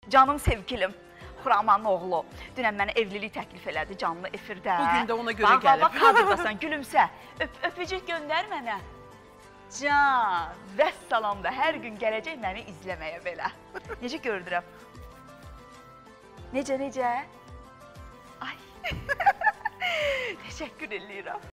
Canım sevgilim, Xuramanın oğlu. Dünən mənə evlilik təklif elədi canlı efirdə. Bugün də ona görə gəlib. Bax, kadrdasan, gülümsə. Öpücük göndər mənə. Can, vəssalam da hər gün gələcək məni izləməyə belə. Necə gördürəm? Necə? Ay, təşəkkür edirəm.